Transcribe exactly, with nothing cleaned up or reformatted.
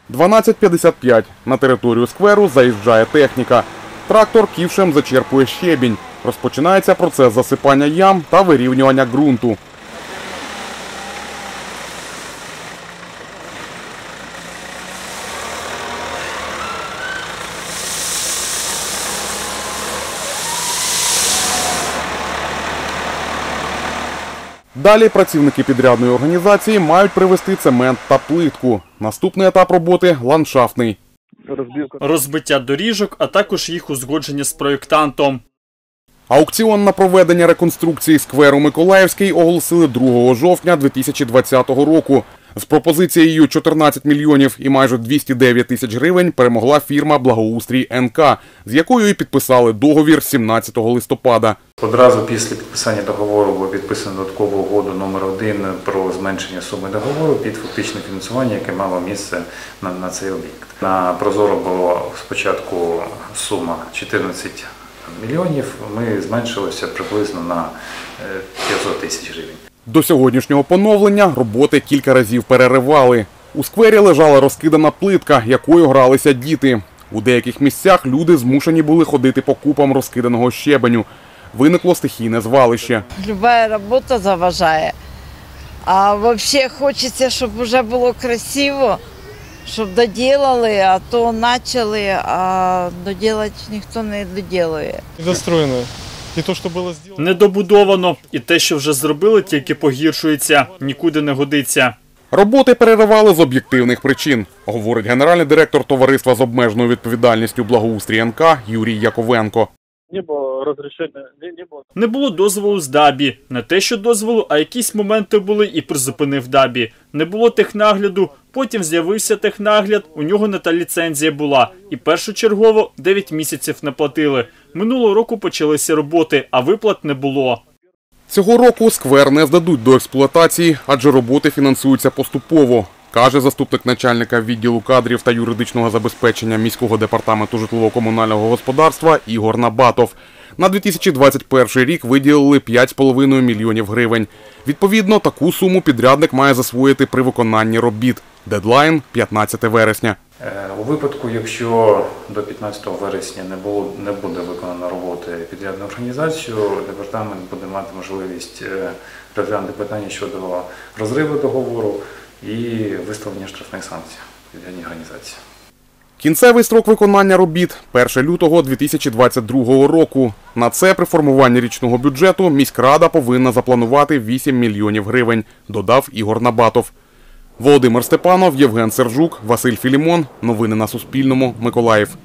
дванадцять п'ятдесят п'ять. На територію скверу заїжджає техніка. Трактор ківшем зачерпує щебінь. Розпочинається процес засипання ям та вирівнювання ґрунту. Далі працівники підрядної організації мають привезти цемент та плитку. Наступний етап роботи – ландшафтний. Розбиття доріжок, а також їх узгодження з проєктантом. Аукціон на проведення реконструкції скверу Миколаївський оголосили другого жовтня дві тисячі двадцятого року. З пропозицією чотирнадцять мільйонів і майже двісті дев'ять тисяч гривень перемогла фірма «Благоустрій ен ка», з якою і підписали договір сімнадцятого листопада. Одразу після підписання договору було підписано додаткову угоду номер один про зменшення суми договору під фактичне фінансування, яке мало місце на, на цей об'єкт. На Прозоро було спочатку сума чотирнадцять мільйонів, ми зменшилися приблизно на п'ятсот тисяч гривень. До сьогоднішнього поновлення роботи кілька разів переривали. У сквері лежала розкидана плитка, якою гралися діти. У деяких місцях люди змушені були ходити по купам розкиданого щебеню. Виникло стихійне звалище. Люба робота заважає. А взагалі хочеться, щоб вже було красиво, щоб доділали, а то почали, а доділати ніхто не доділує. Недостроєно. І те, що було зроблено. Недобудовано. І те, що вже зробили, тільки погіршується. Нікуди не годиться. Роботи переривали з об'єктивних причин, говорить генеральний директор товариства з обмеженою відповідальністю «Благоустрій ен ка» Юрій Яковенко. Не було розрішення, не було. Не було дозволу з ДАБІ. Не те, що дозволу, а якісь моменти були і призупинив ДАБІ. Не було технагляду, потім з'явився технагляд, у нього не та ліцензія була. І першочергово дев'ять місяців не платили. Минулого року почалися роботи, а виплат не було. Цього року сквер не здадуть до експлуатації, адже роботи фінансуються поступово, каже заступник начальника відділу кадрів та юридичного забезпечення міського департаменту житлово-комунального господарства Ігор Набатов. На дві тисячі двадцять перший рік виділили п'ять з половиною мільйонів гривень. Відповідно, таку суму підрядник має засвоїти при виконанні робіт. Дедлайн – п'ятнадцяте вересня. У випадку, якщо до п'ятнадцятого вересня не, було, не буде виконано роботи підрядною організацією, департамент буде мати можливість розглянути питання щодо розриву договору і виставлення штрафних санкцій підрядній організації. Кінцевий строк виконання робіт – першого лютого дві тисячі двадцять другого року. На це при формуванні річного бюджету міськрада повинна запланувати вісім мільйонів гривень, додав Ігор Набатов. Володимир Степанов, Євген Сержук, Василь Філімон. Новини на Суспільному. Миколаїв.